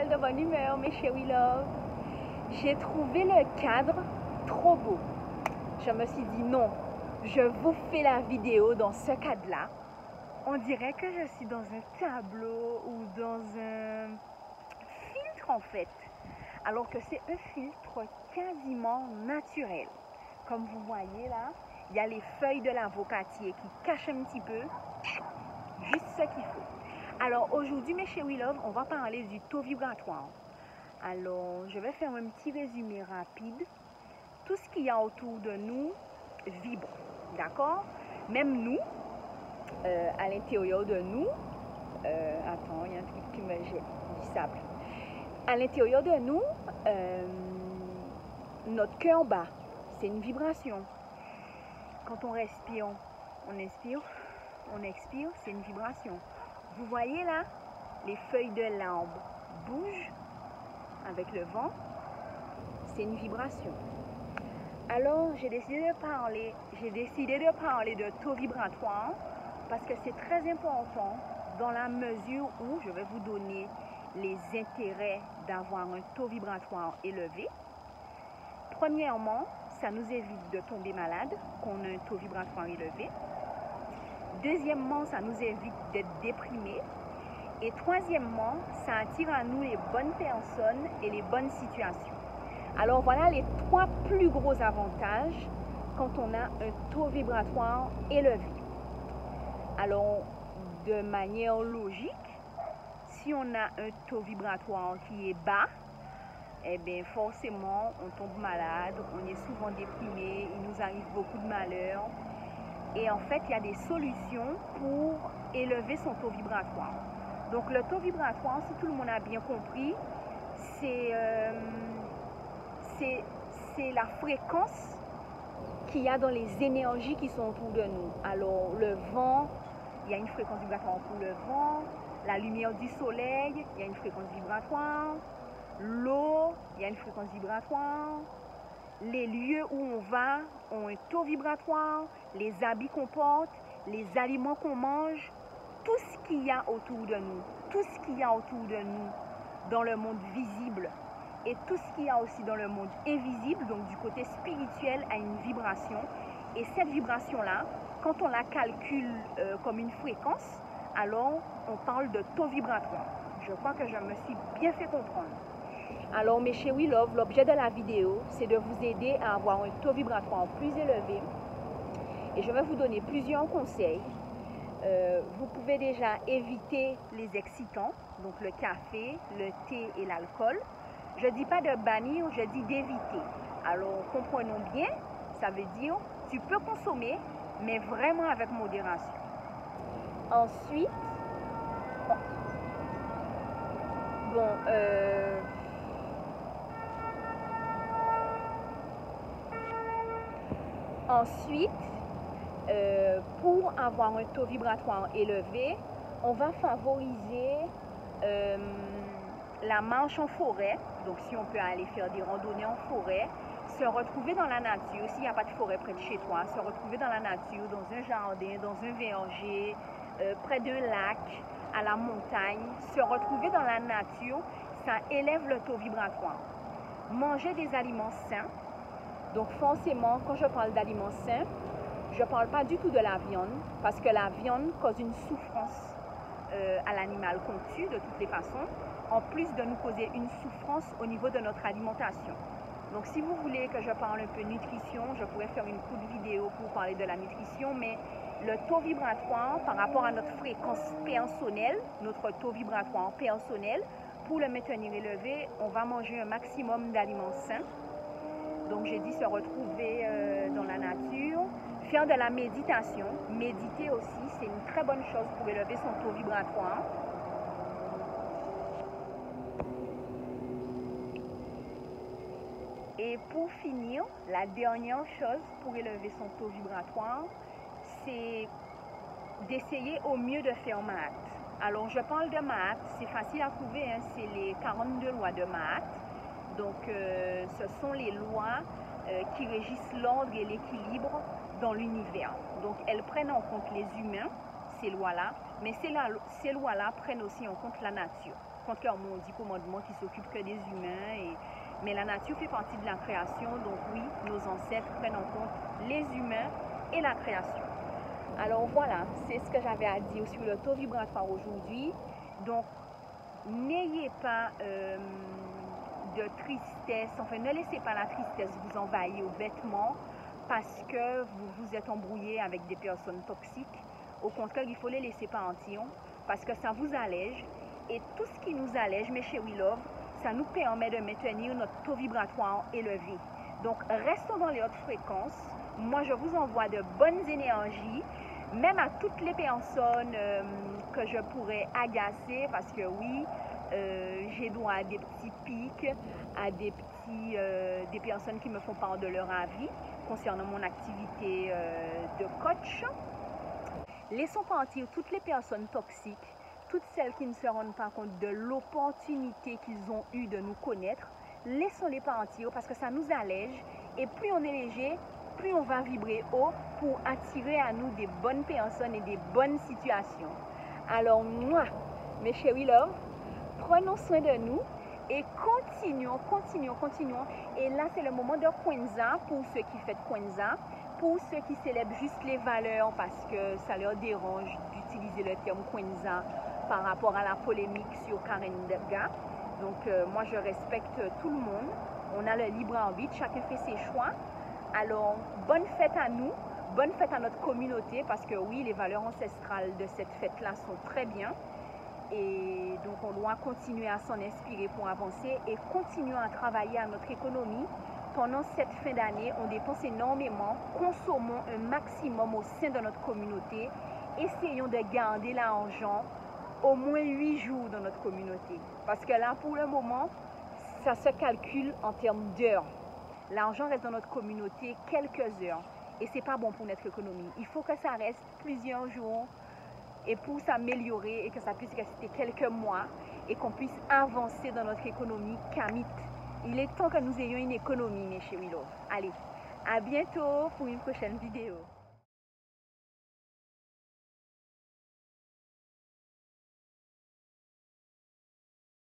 belle, de bonne humeur, mes chéris love. J'ai trouvé le cadre trop beau. Je me suis dit non, je vous fais la vidéo dans ce cadre-là. On dirait que je suis dans un tableau ou dans un filtre en fait. Alors que c'est un filtre quasiment naturel. Comme vous voyez là, il y a les feuilles de l'avocatier qui cachent un petit peu, juste ce qu'il faut. Alors aujourd'hui mes chéris love, on va parler du taux vibratoire. Alors je vais faire un petit résumé rapide. Tout ce qu'il y a autour de nous vibre, d'accord? Même nous, à l'intérieur de nous, attends, il y a un truc qui me jette du sable. À l'intérieur de nous, notre cœur bat, c'est une vibration. Quand on respire, on inspire, on expire, c'est une vibration. Vous voyez là, les feuilles de l'arbre bougent avec le vent, c'est une vibration. Alors, j'ai décidé de parler de taux vibratoire parce que c'est très important dans la mesure où je vais vous donner les intérêts d'avoir un taux vibratoire élevé. Premièrement, ça nous évite de tomber malade, qu'on a un taux vibratoire élevé. Deuxièmement, ça nous évite d'être déprimés. Et troisièmement, ça attire à nous les bonnes personnes et les bonnes situations. Alors voilà les trois plus gros avantages quand on a un taux vibratoire élevé. Alors, de manière logique, si on a un taux vibratoire qui est bas, eh bien forcément on tombe malade, on est souvent déprimé, il nous arrive beaucoup de malheurs. Et en fait, il y a des solutions pour élever son taux vibratoire. Donc le taux vibratoire, si tout le monde a bien compris, c'est la fréquence qu'il y a dans les énergies qui sont autour de nous. Alors le vent, il y a une fréquence vibratoire pour le vent. La lumière du soleil, il y a une fréquence vibratoire. L'eau, il y a une fréquence vibratoire. Les lieux où on va ont un taux vibratoire. Les habits qu'on porte, les aliments qu'on mange, tout ce qu'il y a autour de nous, tout ce qu'il y a autour de nous dans le monde visible et tout ce qu'il y a aussi dans le monde invisible, donc du côté spirituel, a une vibration. Et cette vibration-là, quand on la calcule comme une fréquence, alors on parle de taux vibratoire. Je crois que je me suis bien fait comprendre. Alors mes chéris love, l'objet de la vidéo, c'est de vous aider à avoir un taux vibratoire plus élevé. Et je vais vous donner plusieurs conseils. Vous pouvez déjà éviter les excitants, donc le café, le thé et l'alcool. Je ne dis pas de bannir, je dis d'éviter. Alors comprenons bien, ça veut dire tu peux consommer, mais vraiment avec modération. Ensuite, pour avoir un taux vibratoire élevé, on va favoriser la marche en forêt. Donc si on peut aller faire des randonnées en forêt, se retrouver dans la nature, s'il n'y a pas de forêt près de chez toi, se retrouver dans la nature, dans un jardin, dans un verger, près d'un lac, à la montagne, se retrouver dans la nature, ça élève le taux vibratoire. Manger des aliments sains. Donc forcément, quand je parle d'aliments sains, je ne parle pas du tout de la viande, parce que la viande cause une souffrance à l'animal qu'on tue de toutes les façons, en plus de nous causer une souffrance au niveau de notre alimentation. Donc si vous voulez que je parle un peu nutrition, je pourrais faire une courte vidéo pour parler de la nutrition, mais le taux vibratoire par rapport à notre fréquence personnelle, notre taux vibratoire personnel, pour le maintenir élevé, on va manger un maximum d'aliments sains. Donc j'ai dit se retrouver dans la nature, faire de la méditation. Méditer aussi, c'est une très bonne chose pour élever son taux vibratoire. Et pour finir, la dernière chose pour élever son taux vibratoire, c'est d'essayer au mieux de faire Mahat. Alors je parle de Mahat, c'est facile à trouver, hein, c'est les 42 lois de Mahat. Donc ce sont les lois qui régissent l'ordre et l'équilibre dans l'univers. Donc elles prennent en compte les humains, ces lois-là, mais ces lois-là prennent aussi en compte la nature. contrairement aux 10 commandements qui s'occupent que des humains. Mais la nature fait partie de la création, donc oui, nos ancêtres prennent en compte les humains et la création. Alors voilà, c'est ce que j'avais à dire sur le taux vibratoire aujourd'hui. Donc, n'ayez pas de tristesse, enfin ne laissez pas la tristesse vous envahir bêtement parce que vous vous êtes embrouillé avec des personnes toxiques. Au contraire, il faut les laisser partir parce que ça vous allège. Et tout ce qui nous allège, mes chéris love, ça nous permet de maintenir notre taux vibratoire élevé. Donc, restons dans les hautes fréquences. Moi, je vous envoie de bonnes énergies, même à toutes les personnes que je pourrais agacer, parce que oui, j'ai droit à des petits pics, à des personnes qui me font part de leur avis concernant mon activité de coach. Laissons partir toutes les personnes toxiques, toutes celles qui ne se rendent pas compte de l'opportunité qu'ils ont eue de nous connaître. Laissons-les partir parce que ça nous allège et plus on est léger, plus on va vibrer haut pour attirer à nous des bonnes personnes et des bonnes situations. Alors moi, mes chéris love, prenons soin de nous et continuons. Et là, c'est le moment de Kwanzaa pour ceux qui fêtent Kwanzaa, pour ceux qui célèbrent juste les valeurs parce que ça leur dérange d'utiliser le terme Kwanzaa par rapport à la polémique sur Karen Dega. Donc, moi, je respecte tout le monde. On a le libre arbitre, chacun fait ses choix. Alors, bonne fête à nous, bonne fête à notre communauté parce que oui, les valeurs ancestrales de cette fête-là sont très bien. Et donc, on doit continuer à s'en inspirer pour avancer et continuer à travailler à notre économie. Pendant cette fin d'année, on dépense énormément, consommons un maximum au sein de notre communauté. Essayons de garder l'argent au moins 8 jours dans notre communauté. Parce que là, pour le moment, ça se calcule en termes d'heures. L'argent reste dans notre communauté quelques heures. Et ce n'est pas bon pour notre économie. Il faut que ça reste plusieurs jours et pour s'améliorer et que ça puisse rester quelques mois et qu'on puisse avancer dans notre économie kamite. Il est temps que nous ayons une économie, mes chéris love. Allez, à bientôt pour une prochaine vidéo.